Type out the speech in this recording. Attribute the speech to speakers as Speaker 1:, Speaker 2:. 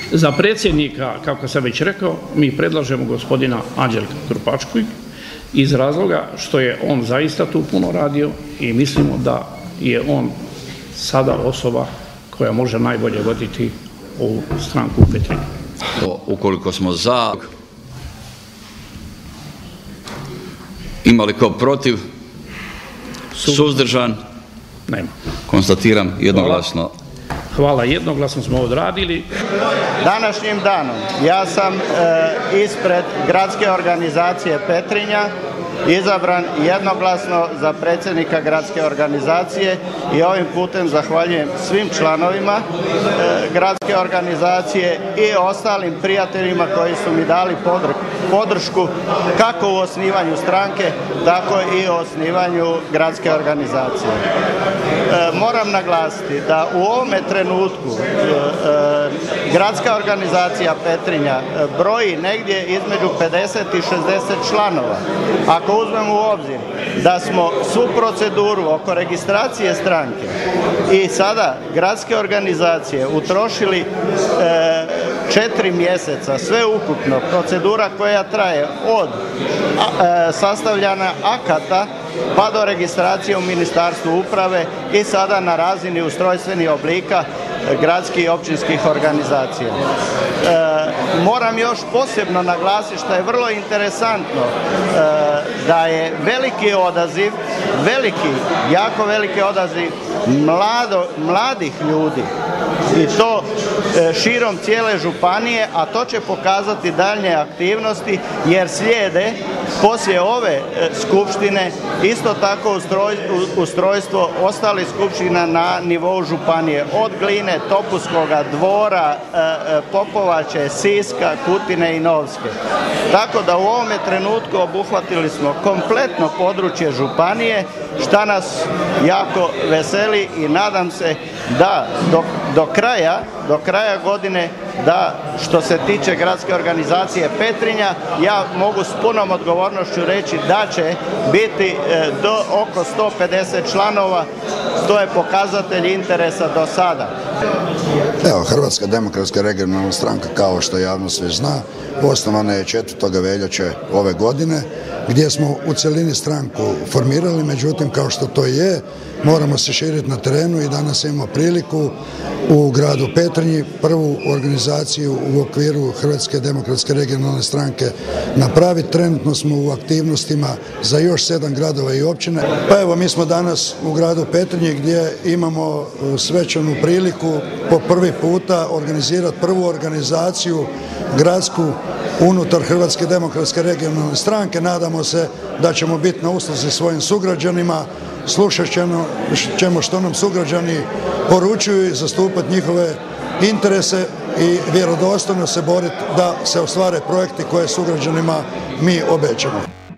Speaker 1: Za predsjednika, kako sam već rekao, mi predlažemo gospodina Anđelka Krupačkog iz razloga što je on zaista tu puno radio i mislimo da je on sada osoba koja može najbolje voditi ovu stranku u Petrinji.
Speaker 2: Ukoliko smo za, imali ko protiv, suzdržan,
Speaker 1: nema.
Speaker 2: Konstatiram jednoglasno.
Speaker 1: Hvala, jednoglasno smo odradili.
Speaker 3: Današnjim danom ja sam ispred gradske organizacije Petrinja izabran jednoglasno za predsjednika gradske organizacije i ovim putem zahvaljujem svim članovima gradske organizacije i ostalim prijateljima koji su mi dali podršku kako u osnivanju stranke, tako i u osnivanju gradske organizacije. Moram naglasiti da u ovome trenutku gradska organizacija Petrinja broji negdje između 50 i 60 članova. Ako uzmemo u obzir da smo svu proceduru oko registracije stranke i sada gradske organizacije utrošili 4 mjeseca, sve ukupno, procedura koja traje od sastavljanja akata pa do registracije u Ministarstvu uprave i sada na razini ustrojstvenih oblika gradskih i općinskih organizacija. Moram još posebno naglasiti što je vrlo interesantno da je veliki odaziv, jako veliki odaziv mladih ljudi i to širom cijele županije, a to će pokazati daljnje aktivnosti jer slijede poslije ove skupštine isto tako ustrojstvo ostalih skupština na nivou županije, od Gline, Topuskoga, Dvora, Popovače, Siska, Kutine i Novske. Tako da u ovome trenutku obuhvatili smo kompletno područje županije, šta nas jako veseli i nadam se da do kraja godine, da što se tiče gradske organizacije Petrinja, ja mogu s punom odgovornošću reći da će biti do oko 150 članova, to je pokazatelj interesa do sada.
Speaker 4: Evo, Hrvatska demokratska regionalna stranka, kao što javnost već zna, osnovana je 4. veljače ove godine, gdje smo u cjelini stranku formirali, međutim, kao što to je, moramo se širiti na terenu i danas imamo priliku u gradu Petrinji prvu organizaciju u okviru Hrvatske demokratske regionalne stranke napraviti. Trenutno smo u aktivnostima za još 7 gradova i općine. Pa evo, mi smo danas u gradu Petrinji gdje imamo svečanu priliku po prvi puta organizirati prvu organizaciju gradsku unutar Hrvatske demokratske regionalne stranke. Nadamo se da ćemo biti na usluzi svojim sugrađanima, slušat ćemo što nam sugrađani poručuju i zastupati njihove interese i vjerodostojno se boriti da se ostvare projekti koje sugrađanima mi obećamo.